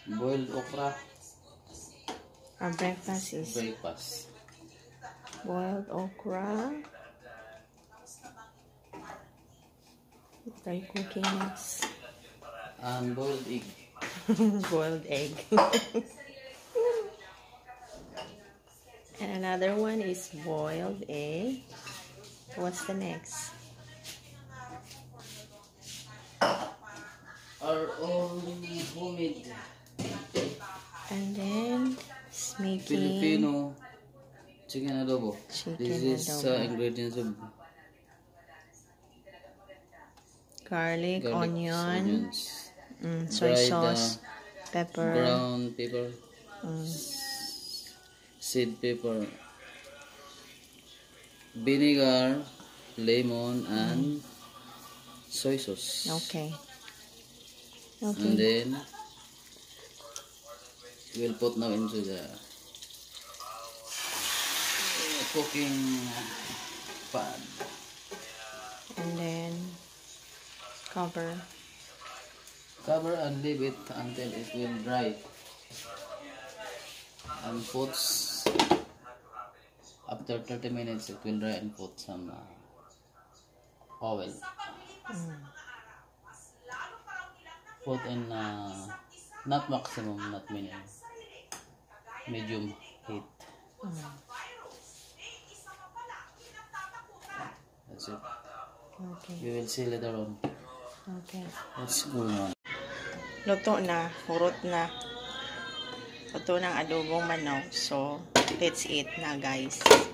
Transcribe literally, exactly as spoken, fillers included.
Boiled okra. Our breakfast is Breakfast. boiled okra. What are you cooking next? And boiled egg. Boiled egg. And another one is boiled egg. What's the next? Our own homemade And then it's making Filipino chicken adobo. Chicken This is adobo. uh, ingredients of garlic, garlic, onion, onions, mm, soy dried, sauce, uh, pepper, ground pepper, mm, seed pepper, vinegar, lemon, and soy sauce. okay. And Okay. then we'll put now into the cooking pan. And then cover. Cover and leave it until it will dry. And put after thirty minutes it will dry and put some uh, oil. Mm. Put in uh, not maximum, not minimum, medium heat. Mm. That's it. Okay. We will see later on Okay. what's going on. Luto na, hurot na. Luto ng adobong manok. So, let's eat na, guys.